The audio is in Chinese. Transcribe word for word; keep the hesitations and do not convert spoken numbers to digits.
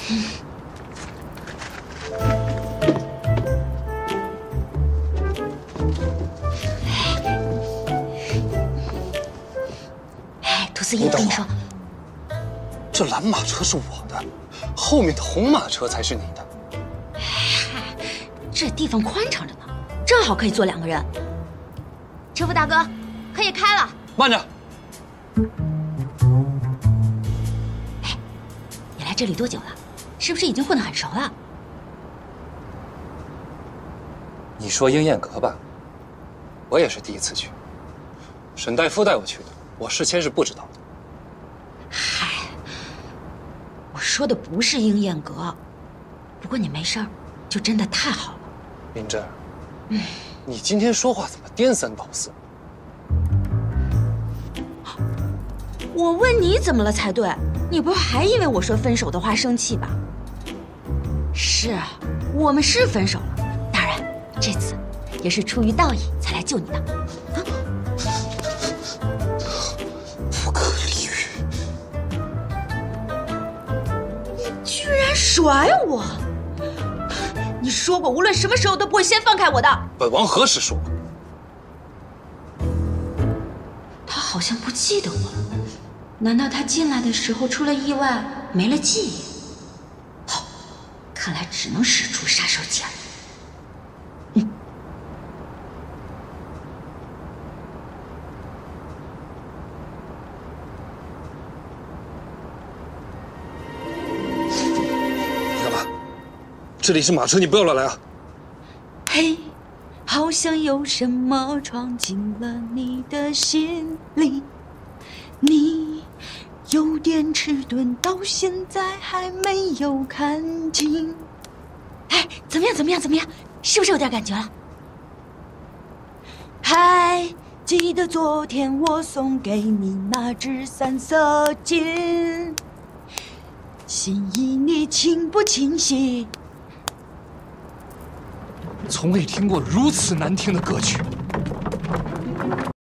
嗯。哎，涂思怡，我跟你说， 这蓝马车是我的，后面的红马车才是你的。 嗨，这地方宽敞着呢，正好可以坐两个人。车夫大哥，可以开了。 慢着。 哎，你来这里多久了？是不是已经混得很熟了？ 你说鹰燕阁吧，我也是第一次去，沈大夫带我去的，我事先是不知道的。 嗨，我说的不是鹰燕阁，不过你没事儿，就真的太好了。 林真，嗯，你今天说话怎么颠三倒四？ 我问你怎么了才对，你不会还因为我说分手的话生气吧？是，我们是分手了，当然这次也是出于道义才来救你的。啊、 不可理喻！ 你居然甩我！你说过无论什么时候都不会先放开我的。 本王何时说过？ 他好像不记得我了。 难道他进来的时候出了意外，没了记忆？好，看来只能使出杀手锏了。嗯， 你干嘛？这里是马车，你不要乱来啊！ 嘿，好像有什么闯进了你的心里，你。 有点迟钝，到现在还没有看清。哎，怎么样？怎么样？怎么样？是不是有点感觉了？还记得昨天我送给你那只三色金，心意你清不清晰？ 从未听过如此难听的歌曲。